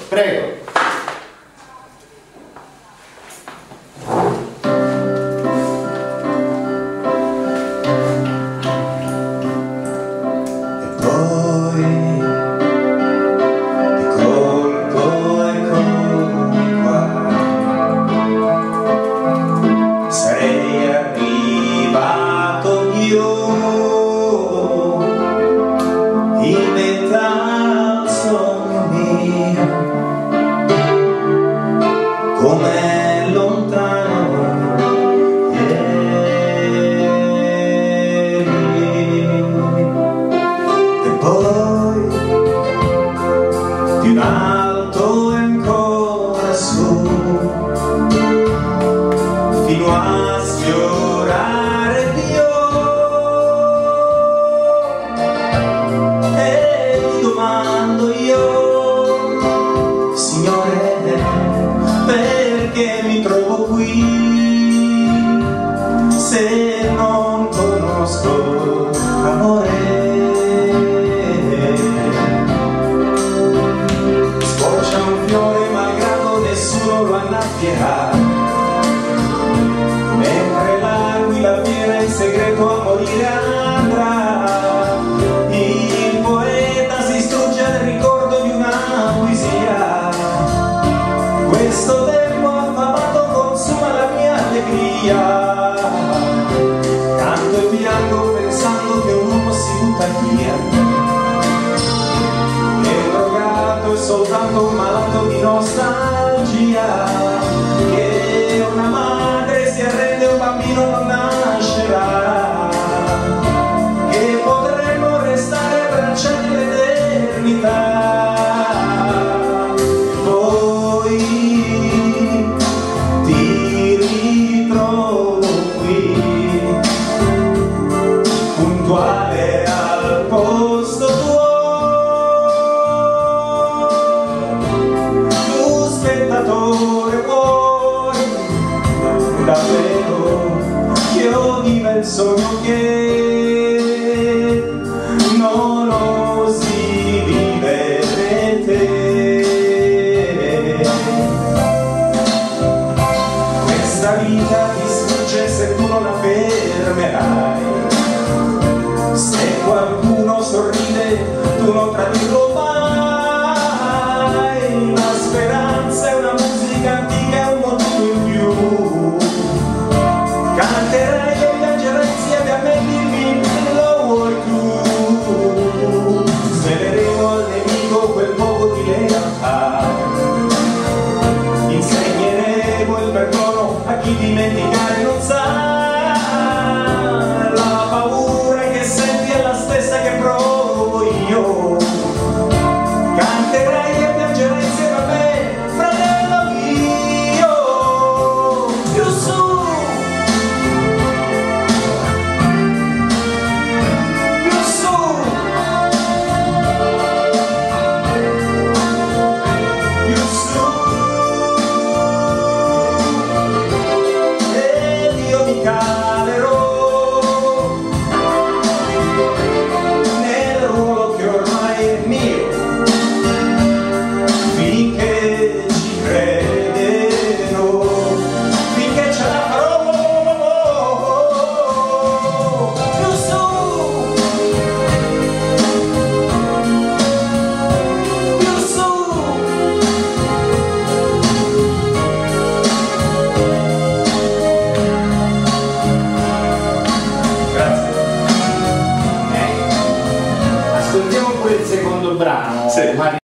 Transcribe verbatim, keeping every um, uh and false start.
Prego. Com'è lontano ieri, e poi più in alto e ancora su, fino a sfiorare Dio, e mi domando io, Signore, perché mi trovo qui se non conosco amore? Sboccia un fiore malgrado nessuno lo annabbierà, mentre l'aquila viene in segreto a morire andrà. Il poeta si strugge nel ricordo di una poesia. Questo tempo affamato consuma la mia allegria. Canto e piango pensando che un uomo si butta via, che un drogato è soltanto un malato di nostalgia, che una madre si arrende e un bambino non nascerà, che potremmo restare abbracciati l'eternità. Puntuale al posto tuo, tu spettatore vuoi davvero che io viva il sogno che non osi vivere te? Questa vita ti sfugge se tu non la fermerai. Se qualcuno sorride, tu non tradirlo mai. La speranza è una musica antica e un motivo in più. Canterai e piangerai insieme a me, dimmi che lo vuoi tu. Sveleremo al nemico quel poco di lealtà. Insegneremo il perdono a chi dimenticare non sa. Che provo io, canterai e piangerai insieme a me, fratello mio. Più su, più su, più su, ed io mi calerò finché ci crederò, finché ce la farò. Più su, più su, grazie. Eh. Ascoltiamo quel secondo brano. Sì.